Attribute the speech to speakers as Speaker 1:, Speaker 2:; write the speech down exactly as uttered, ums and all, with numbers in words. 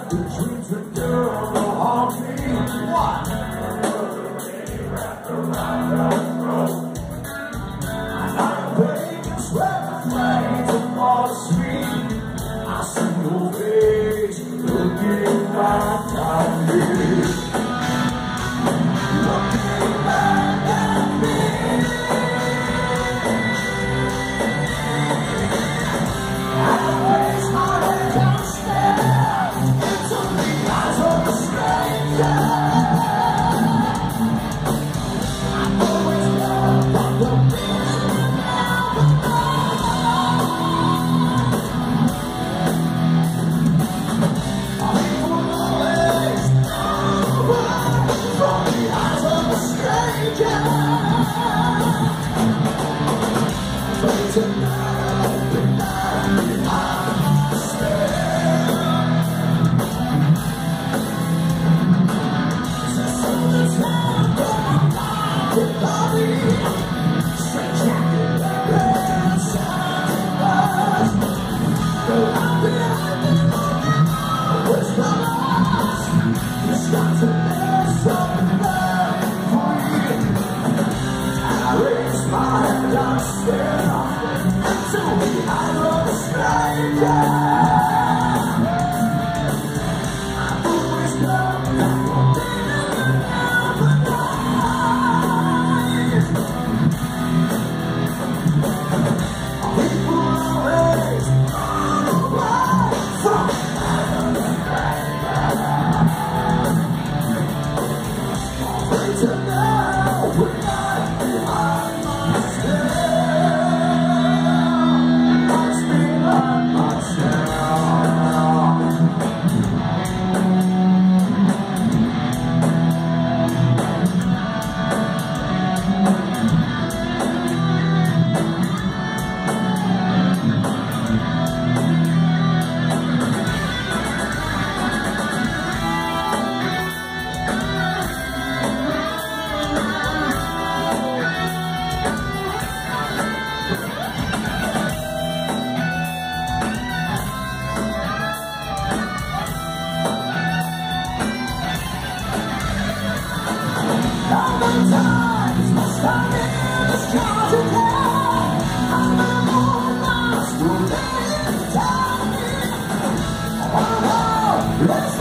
Speaker 1: The dreams that girl will haunt me. What? Wrapped around the throat. I'm waiting, swept flames upon the street. I see your face looking back at me. Looking back at me. I raise my head downstairs into the eyes of a stranger. I always love what the things never People always run from the eyes of a stranger. But tonight, tonight, I stay. So the time that I'm with Bobby, straight jacket, red sunglasses. But I've been where's the loss? It's got to be something that free. I raise my head downstairs into the eyes of a stranger. I always love that one thing that never dies. People always run away from to know we're not behind my stare. Watch me like myself. How many times must I live this constant hell? How many more nights will they die? Oh, no, let's